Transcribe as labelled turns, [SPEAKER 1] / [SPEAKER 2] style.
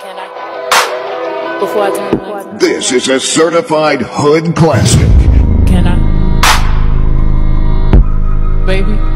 [SPEAKER 1] Can I? Before I turn the lights on.
[SPEAKER 2] This is a certified hood classic.
[SPEAKER 1] Can I? Baby?